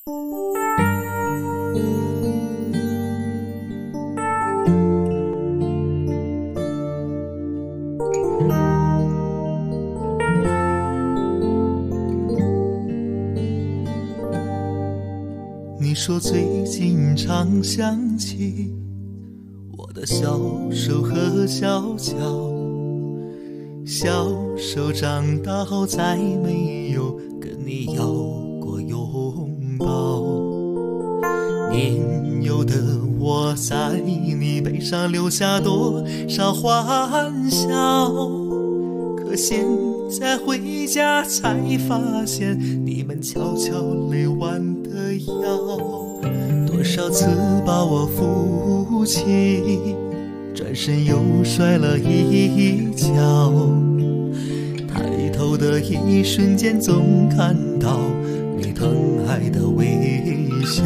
你说最近常想起我的小手和小脚，小手长大后再没有跟你要过拥抱，年幼的我在你背上留下多少欢笑，可现在回家才发现你们悄悄累弯的腰，多少次把我扶起，转身又摔了一跤，抬头的一瞬间总看到你疼爱的微笑，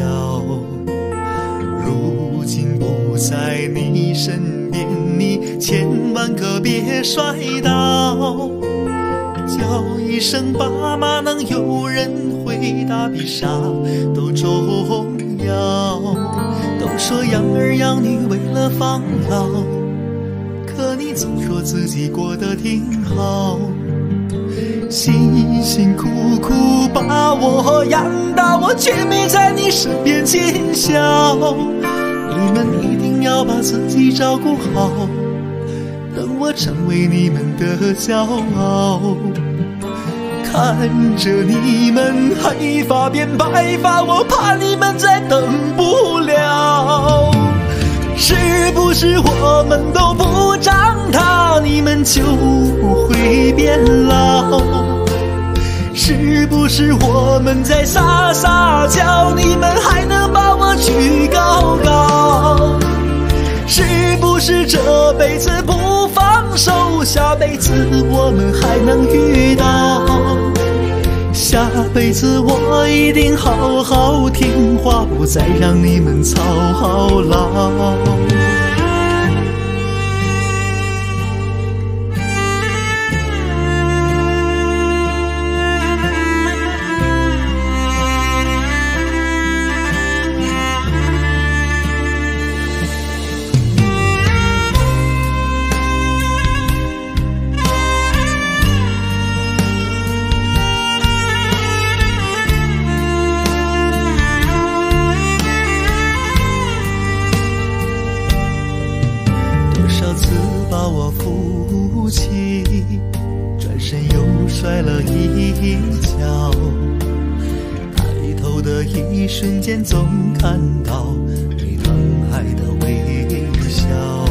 如今不在你身边，你千万可别摔倒，叫一声爸妈能有人回答比啥都重要，都说养儿养女为了防老，可你总说自己过得挺好，辛辛苦苦把我养大，我却没在你身边尽孝，你们一定要把自己照顾好，等我成为你们的骄傲，看着你们黑发变白发，我怕你们再等不了，是不是我们都不长大，你们就不会变老，是不是我们在撒撒娇，你们还能把我举高高，是不是这辈子不放手，下辈子我们还能遇到，下辈子我一定好好听话，不再让你们操劳。把我扶起，转身又摔了一跤，抬头的一瞬间总看到你疼爱的微笑，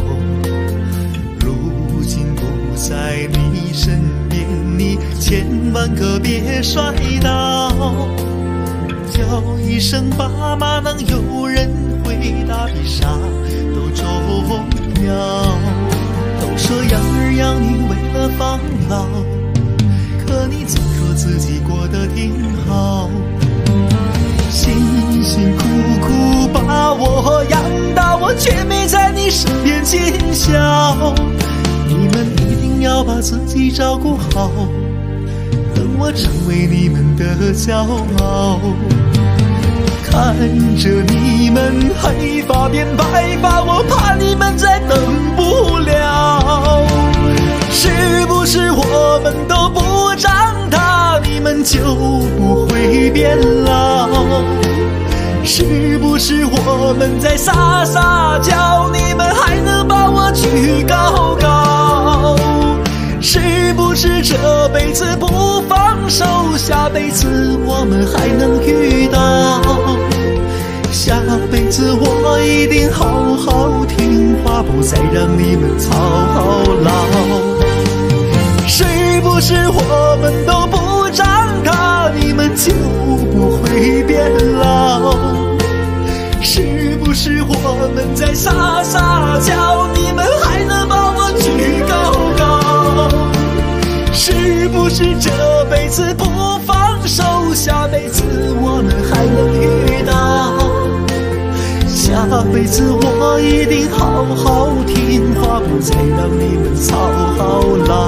如今不在你身边，你千万可别摔倒，叫一声爸妈能有人回答比啥都重要，都说养儿养女为了防老，可你总说自己过得挺好，辛辛苦苦把我养大，我却没在你身边尽孝，你们一定要把自己照顾好，等我成为你们的骄傲，看着你们黑发变白发，我怕你们再等不了，是不是我们都不长大，你们就不会变老，是不是我们在撒撒娇，你们还能把我举高高，是不是这辈子不放手，下辈子我们还能遇到，下辈子我一定好好听话，不再让你们操劳，是不是我们都不长大，你们就不会变老，是不是我们在撒撒娇，你们还能把我举高高，是不是这辈子不放手，下辈子我们还能遇到，下辈子我一定好好听话，不再让你们操劳。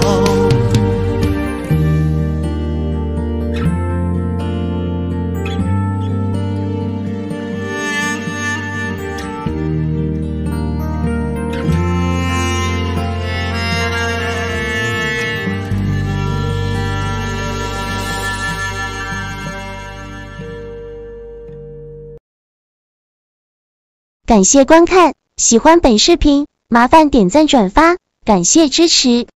感谢观看，喜欢本视频，麻烦点赞转发，感谢支持。